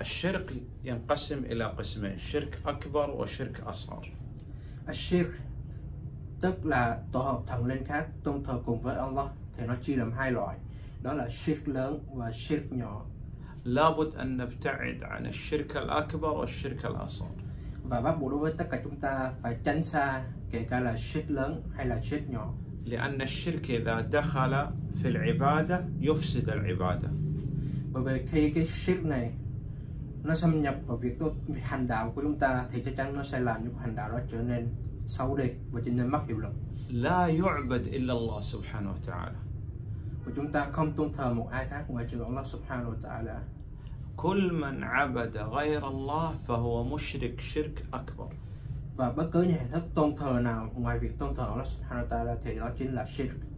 الشرك ينقسم إلى قسمين: شرك أكبر وشرك أصغر. Ashirk tức là tổ hợp thần linh khác tôn thờ cùng với Allah thì nó chia làm hai loại, đó là shirk lớn và shirk nhỏ. لابد أن نبتعد عن الشرك الأكبر والشرك الأصغر. Và bắt buộc đối với tất cả chúng ta phải tránh xa kể cả là shirk lớn hay là shirk nhỏ. لأن الشرك إذا دخل في العبادة يفسد العبادة. Bởi vì khi cái shirk này nó xâm nhập vào việc hành đạo của chúng ta thì chắc chắn nó sẽ làm cho hành đạo đó trở nên xấu đi và trở nên mất hiệu lực. لا يعبد إلا الله سبحانه وتعالى. Và chúng ta không tôn thờ một ai khác ngoài trừ Allah subhanahu wa ta'ala. كل من عبد غير الله فهو مشرك شرك أكبر. Và bất cứ những hình thức tôn thờ nào ngoài việc tôn thờ Allah subhanahu wa ta'ala thì đó chính là shirk.